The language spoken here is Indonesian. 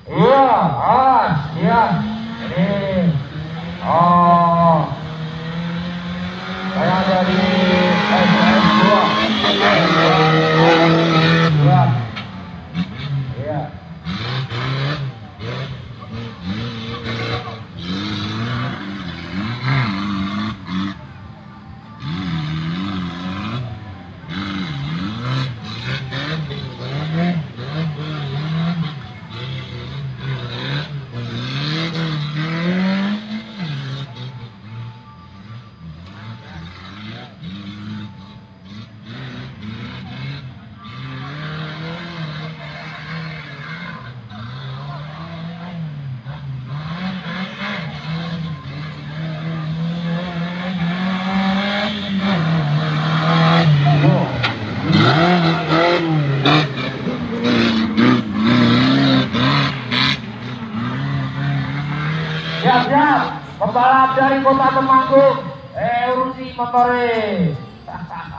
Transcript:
Iya, iya. Ini. Oh, saya dari SS2. Iya. Iya. Siap-siap, pembalap dari Kota Temanggung, urusi motore.